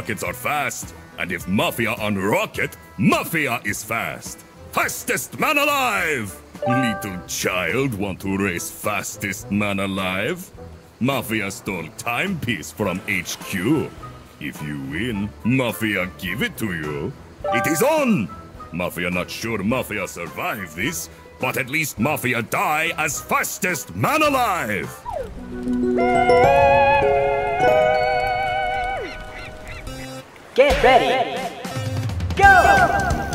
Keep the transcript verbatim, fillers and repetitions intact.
rockets are fast, and if Mafia on rocket, Mafia is fast. Fastest man alive! Little child want to race fastest man alive? Mafia stole timepiece from H Q. If you win, Mafia give it to you. It is on! Mafia not sure Mafia survive this, but at least Mafia die as fastest man alive! Get ready! Go!